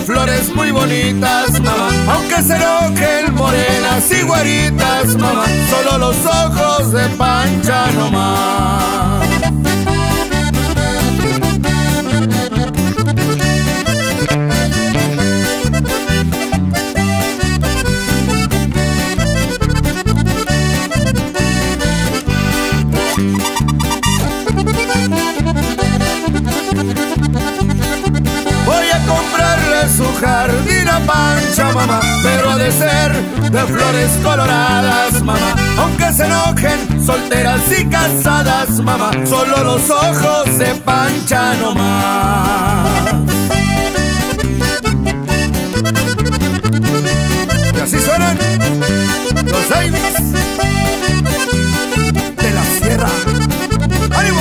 flores muy bonitas, mamá. Aunque se enojen morenas y güeritas, mamá, solo los ojos de Pancha nomás. Voy a comprarle su jardín a Pancha, mamá, pero ha de ser de flores coloradas, mamá. Aunque se enojen solteras y casadas, mamá, solo los ojos de Pancha nomás. Y así suenan los Davis de la Sierra. ¡Ánimo!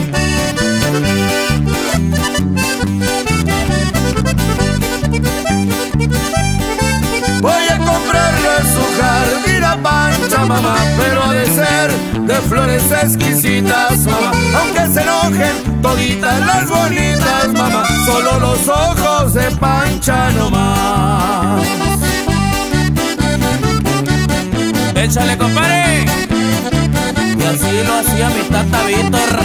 Voy a comprarle su jardín a Pancha, mamá, pero ha de ser de flores exquisitas, mamá. Aunque se enojen toditas las bonitas, mamá, solo los ojos de Pancha nomás. Échale, compadre. Y así lo hacía mi tata Víctor.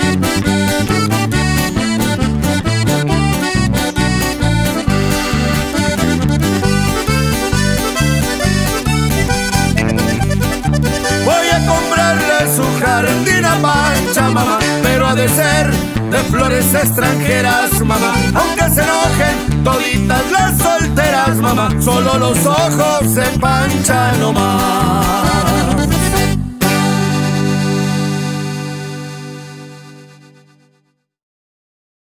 Voy a comprarle su jardín a Pancha, mamá, pero ha de ser de flores extranjeras, mamá. Aunque se enojen toditas las solteras, mamá, solo los ojos de Pancha nomás.